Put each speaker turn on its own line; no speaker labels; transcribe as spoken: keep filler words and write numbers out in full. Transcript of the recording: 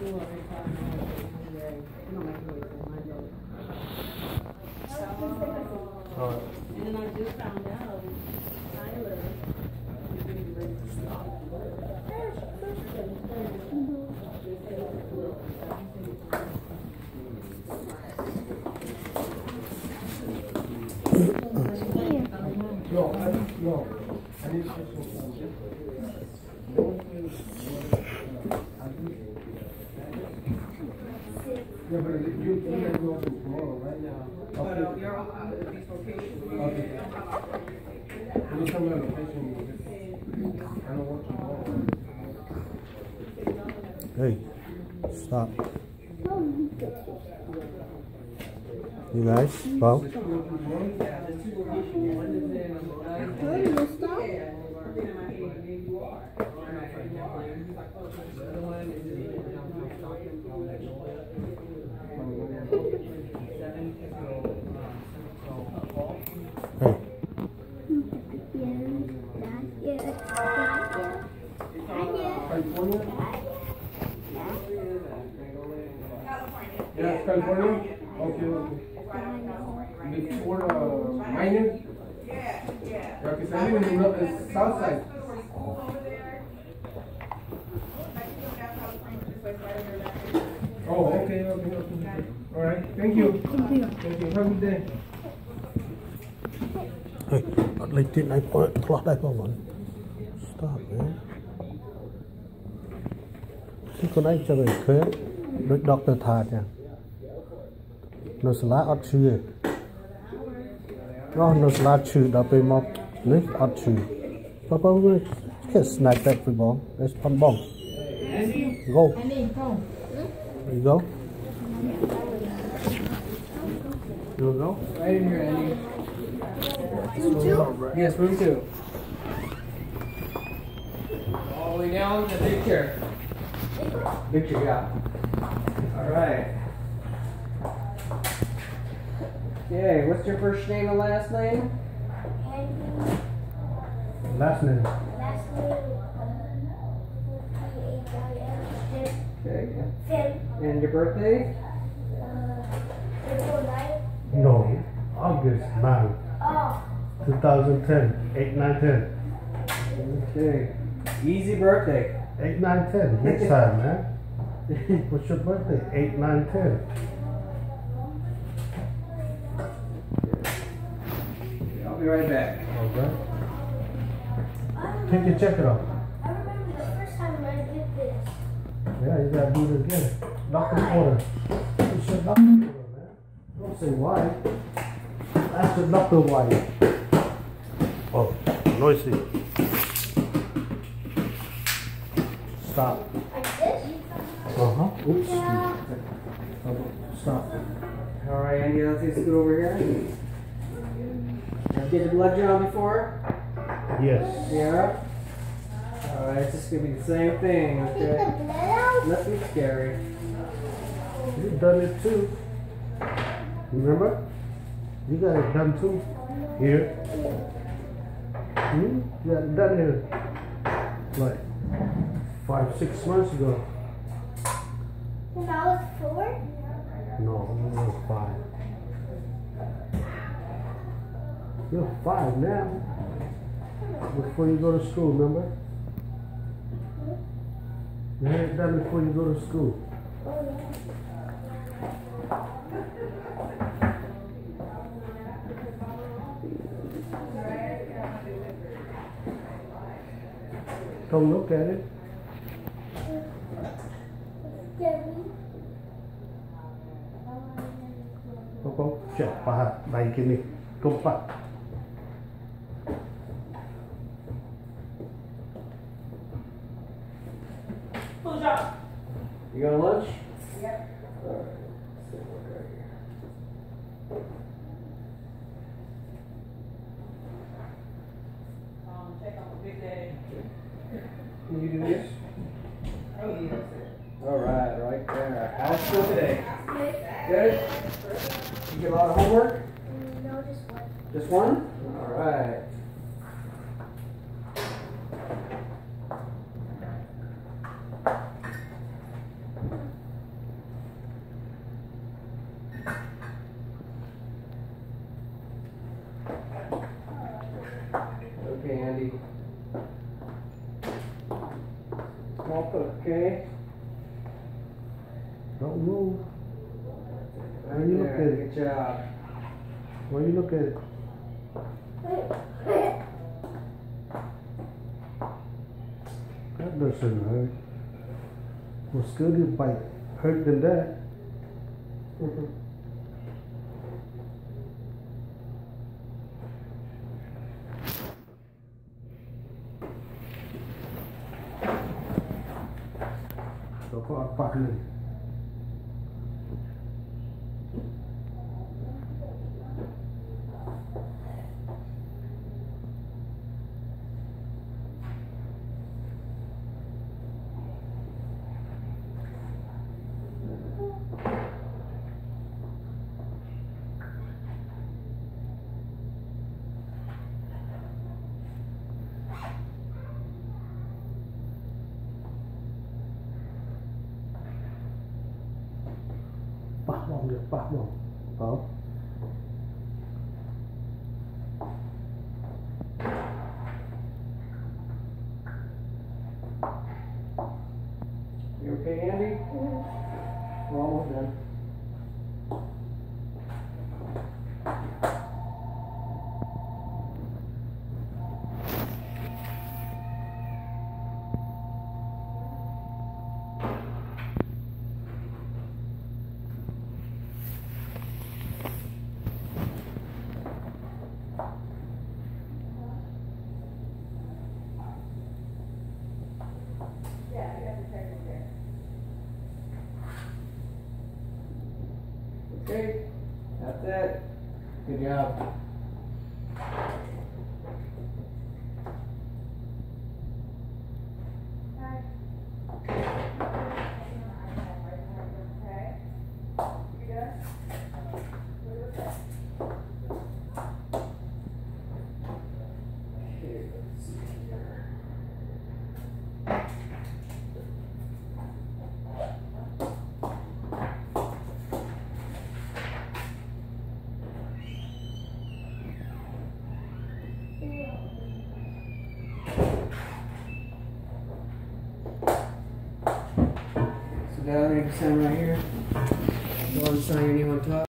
Alright.
And then I just found out Tyler is getting ready to stop.
No, I no. I need to yeah, but you you can go tomorrow, right? Yeah.
But uh, you're open to these locations.
Okay. Can you tell me the location? I don't want tomorrow. Hey, stop. You guys, well. Hey. Yes, California? Okay, okay. Before uh, minor? Yeah, yeah. Because I live in the south side. Oh, okay, okay, okay. All right, thank you. Thank you. Thank you. Have a good day. Hey, I'd like to I plot that one. Stop, man. Chứ con anh cho về khế được doctor thà nha. Nó sẽ lá ọt chư. Nó nó sẽ lá chư đó về một lấy ọt chư. Papa will get snack that for ball. Let's pump bomb. Go. There you go. You will go?
Right in here, Andy. Room two? Yes, room two. All the way down the big chair. Big chair, yeah. All right. Okay, what's your first name and last name?
Last name.
Last name.
Okay. And your birthday?
No, August ninth,
Oh.
twenty ten, eight nine ten.
Okay. Easy birthday.
eight nine ten, next time, man. What's your birthday? eight nine ten.
I'll be right back.
Okay. Take your check it off.
I remember the first time I did this.
Yeah, you gotta do it again. Doctor's order. You should doctor's order, man. Don't say why. Ask the doctor why. Oh, noisy. Stop.
Like this?
Uh-huh. Oops.
Yeah.
Stop.
All right, Andy, let's see, scoot over here. Have you did the blood drawn before?
Yes.
Yeah. All right, it's just gonna be the same thing,
Take the
okay?
blood out?
Nothing scary.
You've done it too. Remember? You got it done too. Here. Hmm? You got it done here. Like five, six months ago.
When I was four?
No, it was five. You're five now. Before you go to school, remember? You had it done before you go to school.
Oh, yeah.
Come look at it.
Scary.
Kau cek pahat baik ini. Keempat.
You going to lunch?
Yep.
All right. Let's take a look right here.
Um, check out the Big Daddy.
Can you do this?
Oh, yes.
All right, right there. How's school today?
Good.
Good? You get a lot of homework?
No, just one.
Just one? All right. okay?
Don't move.
Right
When you look
there.
at it.
Good job.
When you look at it. That doesn't hurt. What's good is bite. Hurt than that. So far, partly. Pak bom được, pak bom. Đó.
You okay, Andy? We're almost done. Okay, that's it. Good job. So now we're gonna sign right here. Go and sign your name on top.